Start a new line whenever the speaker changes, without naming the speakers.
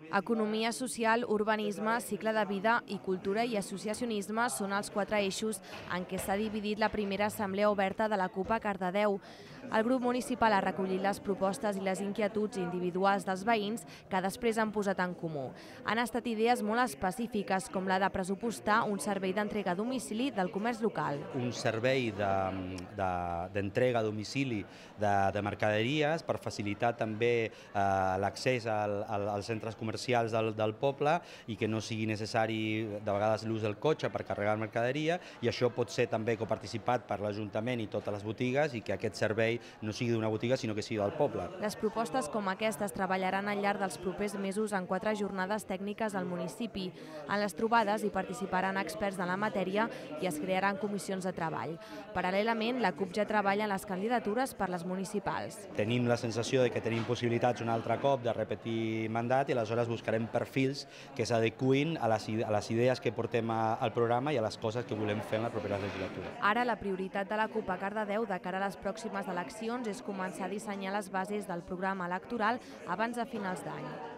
Economia social, urbanisme, cicle de vida i cultura i associacionisme són els 4 eixos en què s'ha dividit la primera assemblea oberta de la CUP a Cardedeu. El grup municipal ha recollit les propostes i les inquietuds individuals dels veïns que després han posat en comú. Han estat idees molt específiques, com la de pressupostar un servei d'entrega a domicili del comerç local.
Un servei d'entrega a domicili de mercaderies per facilitar també l'accés als centres comercials del poble i que no sigui necessari de vegades l'ús del cotxe per carregar mercaderia, i això pot ser també coparticipat per l'Ajuntament i totes les botigues, i que aquest servei no sigui d'una botiga sinó que sigui del poble.
Les propostes com aquestes treballaran al llarg dels propers mesos en 4 jornades tècniques al municipi. En les trobades hi participaran experts de la matèria i es crearan comissions de treball. Paral·lelament, la CUP ja treballa en les candidatures per les municipals.
Tenim la sensació de que tenim possibilitats un altre cop de repetir mandat, i aleshores buscarem perfils que s'adequin a les idees que portem al programa i a les coses que volem fer en la propera legislatura.
Ara la prioritat de la CUP a Cardedeu de cara a les pròximes eleccions és començar a dissenyar les bases del programa electoral abans de finals d'any.